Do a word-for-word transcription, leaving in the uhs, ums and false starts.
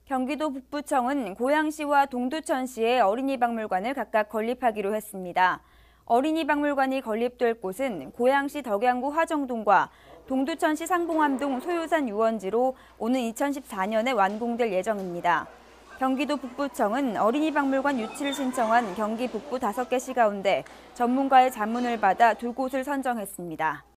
경기도 북부청은 고양시와 동두천시에 어린이박물관을 각각 건립하기로 했습니다. 어린이박물관이 건립될 곳은 고양시 덕양구 화정동과 동두천시 상봉암동 소요산 유원지로 오는 이천십사 년에 완공될 예정입니다. 경기도 북부청은 어린이박물관 유치를 신청한 경기 북부 다섯 개 시 가운데 전문가의 자문을 받아 두 곳을 선정했습니다.